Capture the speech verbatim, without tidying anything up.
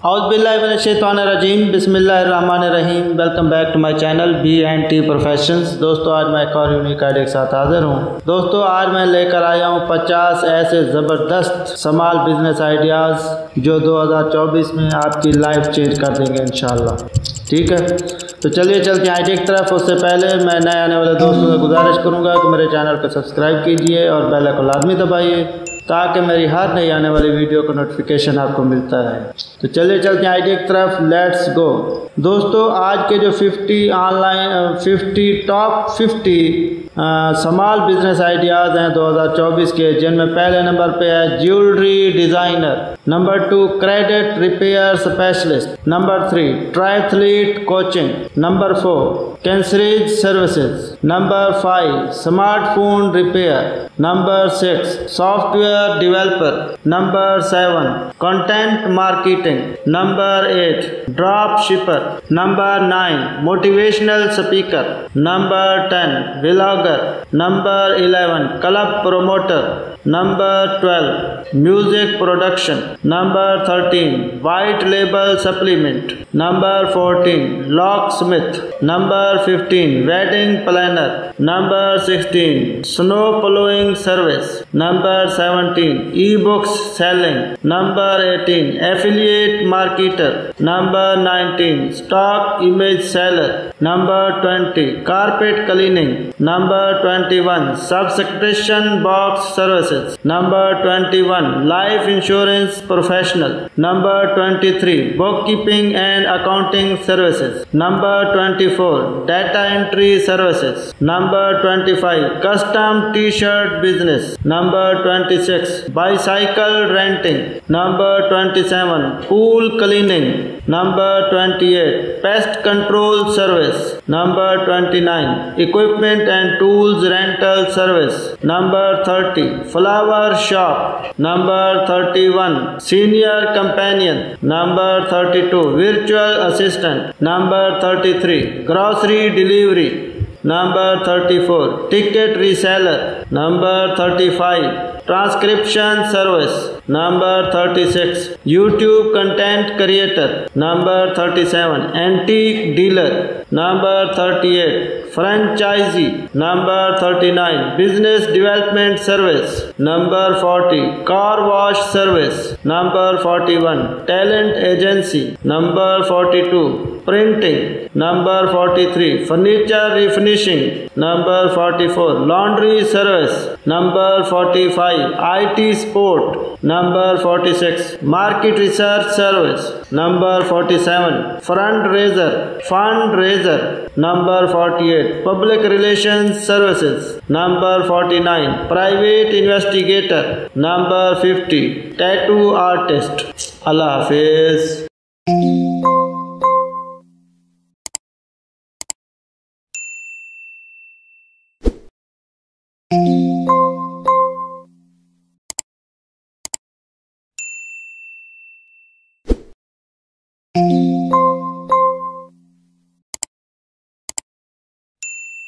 औज़ुबिल्लाहिमिनश्शैतानिर्रजीम बिस्मिल्लाहिर्रहमानिर्रहीम। Welcome back to my channel B and T professions. दोस्तों आज मैं एक और यूनिक आइडिया के साथ हाजिर हूँ। दोस्तों आज मैं लेकर आया हूँ पचास ऐसे ज़बरदस्त स्मॉल बिजनेस आइडियाज़ जो दो हज़ार चौबीस में आपकी लाइफ चेंज कर देंगे इंशाल्लाह। ठीक है, तो चलिए चलते हैं आइडिया की तरफ। उससे पहले मैं नए आने वाले दोस्तों से गुजारिश करूँगा कि मेरे चैनल को सब्सक्राइब कीजिए और बेल आइकन लाजमी दबाइए ताकि मेरी हर नई आने वाली वीडियो का नोटिफिकेशन आपको मिलता है। तो चलिए चलते हैं आइडिया की तरफ, लेट्स गो। दोस्तों आज के जो पचास ऑनलाइन पचास टॉप पचास स्मॉल बिजनेस आइडियाज़ हैं दो हज़ार चौबीस के, जिनमें पहले नंबर पे है jewellery designer, number two credit repair specialist, number three triathlete coaching, number four concierge services, number five smartphone repair, number six software developer, number seven content marketing, number eight drop shipper, number nine motivational speaker, number ten vlogger, number eleven club promoter, number twelve music production, number thirteen white label supplement, number fourteen locksmith, number fifteen wedding planner, number sixteen snow ploughing service, number seventeen E books selling, number eighteen affiliate marketer, number nineteen stock image seller, number twenty carpet cleaning, number twenty one subscription box services, number twenty one life insurance professional, number twenty three bookkeeping and accounting services, number twenty four data entry services, number twenty five custom T shirt business, number twenty six bicycle renting, number twenty seven pool cleaning, number twenty eight pest control service, number twenty nine equipment and tools rental service, number thirty flower shop, number thirty one senior companion, number thirty two virtual assistant, number thirty three grocery delivery, number thirty four ticket reseller, number thirty five transcription service, number thirty six YouTube content creator, number thirty seven antique dealer, number thirty eight franchisee, number thirty nine business development service, number forty car wash service, number forty one talent agency, number forty two printing, number forty three furniture refinishing, number forty four laundry service, number forty five IT support, number forty six market research service, number forty seven fundraiser fundraiser, number forty eight public relations services, number forty nine private investigator, number fifty tattoo artist. अल्लाह हाफिज।